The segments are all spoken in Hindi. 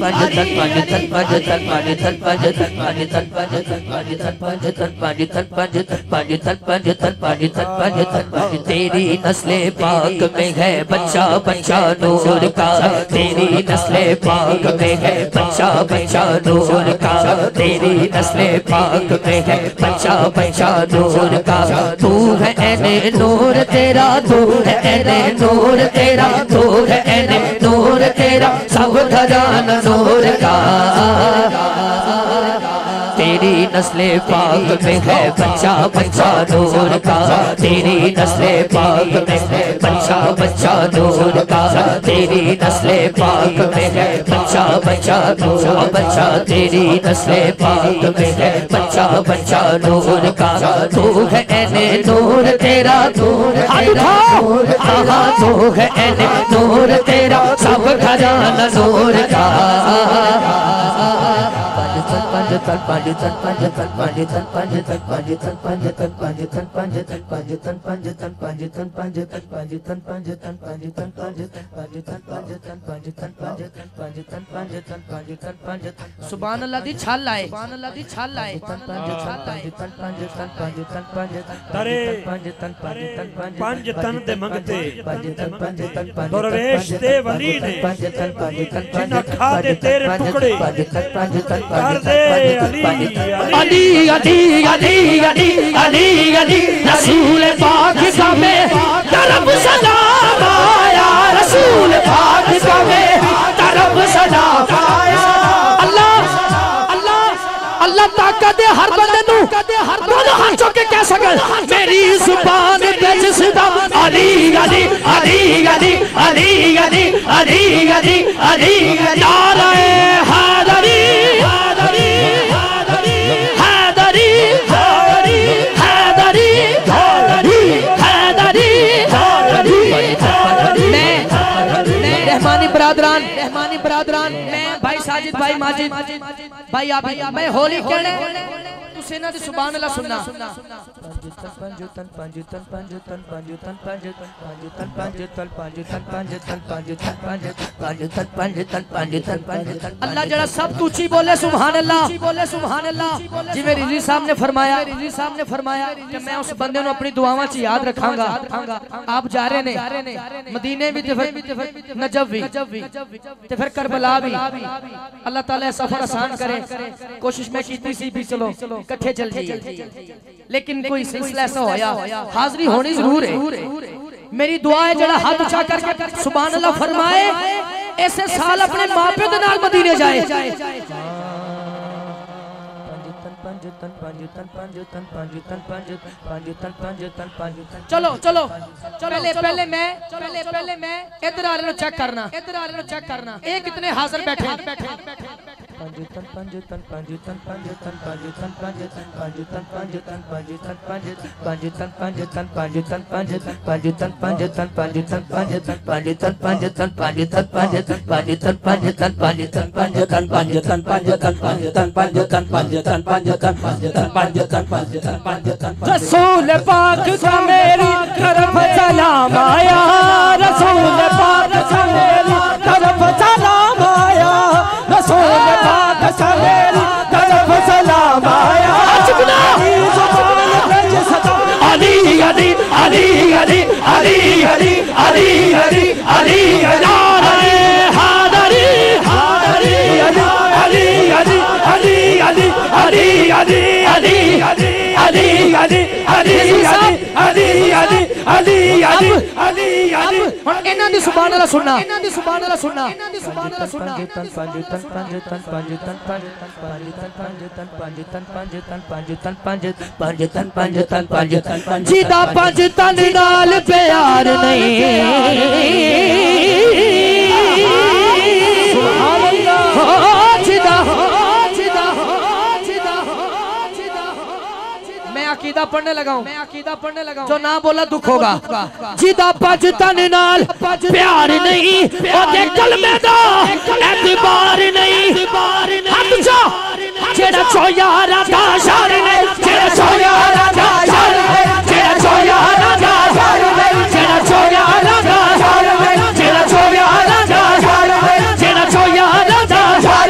तेरी नस्ले पाक में है बच्चा बच्चा नूर का, तेरी नस्ले पाक में है बच्चा बच्चा नूर का, तेरी नस्ले पाक में है बच्चा बच्चा नूर का। तू है एने नूर तेरा, तू है एने नूर तेरा, तू है एने नूर तेरा, सब खजाना नूर का। तेरी नस्ले पाक में है बच्चा बच्चा नूर का, तेरी नस्ले पाक में है बच्चा बच्चा नूर का, तेरी नस्ले पाक में है बच्चा बच्चा नूर बच्चा, तेरी नस्ले पाक में है बच्चा बच्चा नूर का। तू है एने नूर तेरा, तू है तू है एने नूर तेरा, सब खजाना नूर का। सुभान अल्लाह दी छाल लाए, सुभान अल्लाह दी छाल लाए। तारे पंज तन दे मंगते दरवेश दे वली ने जिन्ना खा दे तेरे टुकड़े कर दे अली अली अली अली अली अली अली रसूल पाक का में तरफ सलाम आया, रसूल पाक का में तरफ सलाम आया। अल्लाह अल्लाह अल्लाह ताकत दे हर बंदे नू दोनों हाथ चुक के कह सके मेरी जुबान पे जिसदा अली अली अली अली अली अली अली अली अली नारे हैदरी हैदरी हैदरी हैदरी हैदरी हैदरी हैदरी। मैं रहमानी बरादरान मैं भाई साजिद भाई माजिद भाई आप मैं होली कहने तू सेना दी सुभान अल्लाह सुनना। अल्लाह जरा सब ऊंची बोले सुभान अल्लाह, सुभान अल्लाह। जिवें रिजी साहब ने फरमाया कि मैं उस बंदे नु अपनी दुआवां च याद रखांगा। आप जा रहे ने मदीने भी ते फिर नजफ भी ते फिर करबला भी। अल्लाह ताला सफर आसान करे। कोशिश मैं कीती सी भी चलो इकट्ठे चल जाइए, लेकिन कोई सिलसिला ऐसा होया हाजिरी होनी जरूर है। मेरी दुआ है जरा हाथ उठा करके सुभान अल्लाह फरमाए ऐसे साल अपने मापे दे नाल मदीने जाए। चलो चलो पहले मैं इधर वाले नु चेक करना, ये कितने हाजिर बैठे रसूल पाक का मेरी तरफ सलाम आया, रसूल पाक का मेरी तरफ सलाम आया, रसूल पाक का मेरी तरफ सलाम आया। अली अली अली अली अली अली अली अली अली नारे हैदरी हैदरी अली अली अली अली अली अली अली अली अली अली अली अली अली अली अली अली अली। हुन इन्हां दी सुभान अल्लाह सुनना, इन्हां दी सुभान अल्लाह सुनना, सुभान अल्लाह सुनना। जिदा पंज तन नाल प्यार नहीं, सुभान अल्लाह जिदा अकीदा पढ़ने लगा हूँ, जो ना बोला दुख होगा। जिदा पंज तन नाल प्यार नहीं, ओदे कलमे दा एतबार नहीं। जेड़ा चौयारा दा शार ने, जेड़ा चौयारा दा शार ने, जेड़ा चौयारा दा शार ने, जेड़ा चौयारा दा शार ने, जेड़ा चौयारा दा शार ने, जेड़ा चौयारा दा शार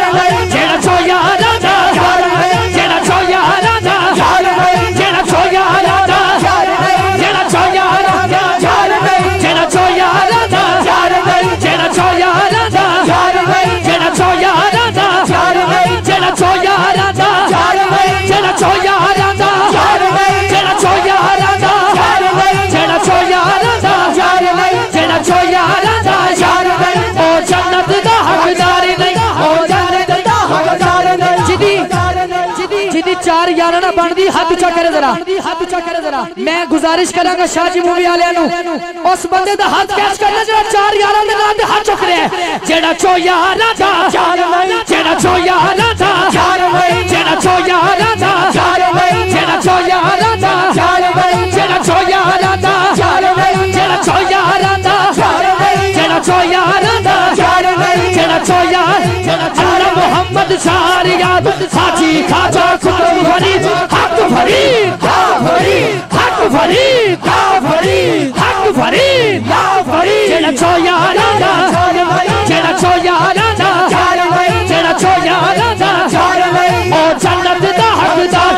बनती हाथ उचा करे जरा, हाथ उचा करे जरा। मैं गुजारिश करांगा शाह जी मूवी वाले उस बंदे दा हाथ कैच करना जेड़ा 4 11 दे नाम दे हाथ चुक रहा है। जेड़ा 4 11 दा, जेड़ा 4 11 दा, जेड़ा 4 11 दा, जेड़ा 4 11 दा, जेड़ा 4 11 दा, जेड़ा 4 11 दा, जेड़ा 4 11 दा, जेड़ा 4 11 मोहम्मद शारियात हाजी खाजा कुतुब फरीद हक फरीद हक फरीद हक फरीद जेड़ा 4 11 दा, जेड़ा 4 11 दा, जेड़ा 4 11 दा, ओ जन्नत दा हकदार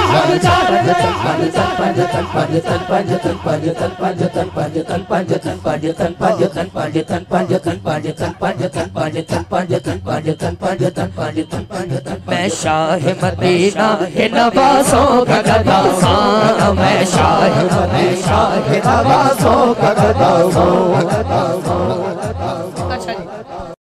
मैं शाह मदीना के नवाज़ों का गदा, मैं शाह